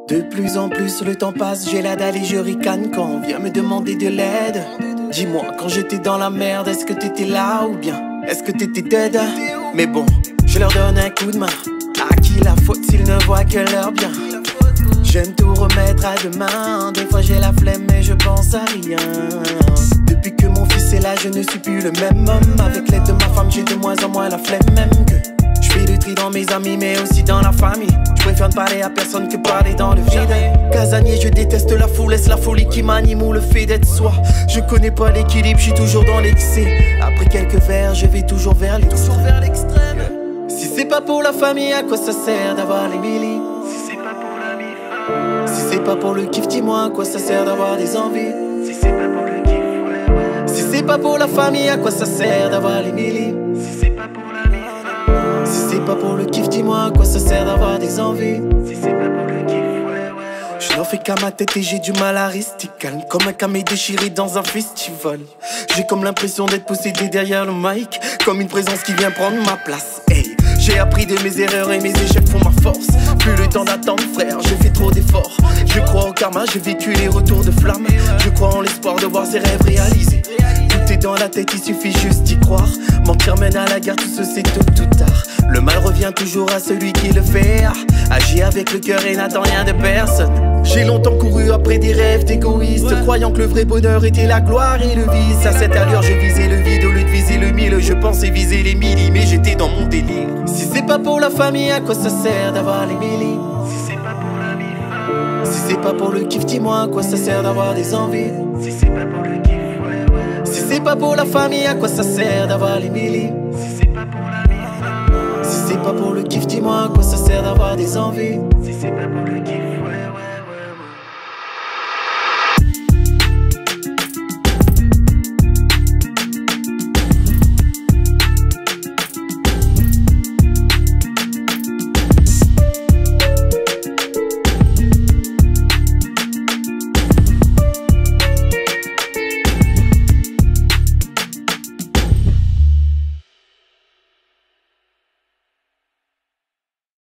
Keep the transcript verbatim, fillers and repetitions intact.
De plus en plus le temps passe, j'ai la dalle et je ricane quand on vient me demander de l'aide. Dis-moi, quand j'étais dans la merde, est-ce que t'étais là ou bien est-ce que t'étais dead? Mais bon, je leur donne un coup de main. À qui la faute s'ils ne voient que leur bien? J'aime tout remettre à demain. Des fois j'ai la flemme mais je pense à rien. Depuis que mon fils est là, je ne suis plus le même homme. Avec l'aide de ma femme, j'ai de moins en moins la flemme même que je fais le tri dans mes amis mais aussi dans la famille. Je préfère ne parler à personne que parler dans le vide. Casanier, je déteste la foule, est-ce la folie qui m'anime ou le fait d'être soi? Je connais pas l'équilibre, je suis toujours dans l'excès. Après quelques verres, je vais toujours vers l'extrême. Si c'est pas pour la famille, à quoi ça sert d'avoir les millis? Si c'est pas pour la mif, si c'est pas pour le kiff, dis-moi à quoi ça sert d'avoir des envies? Si c'est pas pour le kiff, ouais, ouais. Si c'est pas pour la famille, à quoi ça sert d'avoir les millis? Si c'est pas pour la mif, si c'est pas pour le kiff, dis-moi à quoi ça sert d'avoir des envies? Si c'est pas pour le kiff, ouais, ouais. Je n'en fais qu'à ma tête et j'ai du mal à rester calme. Comme un camé déchiré dans un festival. J'ai comme l'impression d'être possédé derrière le mic, comme une présence qui vient prendre ma place. Hey, j'ai appris de mes erreurs et mes échecs font ma force. Plus le temps d'attendre frère, j'ai fait trop d'efforts. Je crois au karma, j'ai vécu les retours de flamme. Je crois en l'espoir de voir ses rêves réalisés. Tout est dans la tête, il suffit juste d'y croire. Mentir mène à la guerre, tout se sait tôt ou tard. Le mal revient toujours à celui qui le fait. Agis avec le cœur et n'attends rien de personne. J'ai longtemps couru après des rêves d'égoïste, croyant que le vrai bonheur était la gloire et le vice. À cette allure je visais le vide au lieu de viser le mille. Je pensais viser les millis mais j'étais dans mon délire. Si c'est pas pour la famille, à quoi ça sert d'avoir les millis? Si c'est pas pour la mif, si c'est pas pour le kiff, dis-moi à quoi ça sert d'avoir des envies? Si c'est pas pour le kiff, ouais, ouais. Si c'est pas pour la famille, à quoi ça sert d'avoir les millis? Si c'est pas pour la mif, si c'est pas pour le kiff, dis-moi à quoi ça sert d'avoir des envies? Si c'est pas pour le kiff.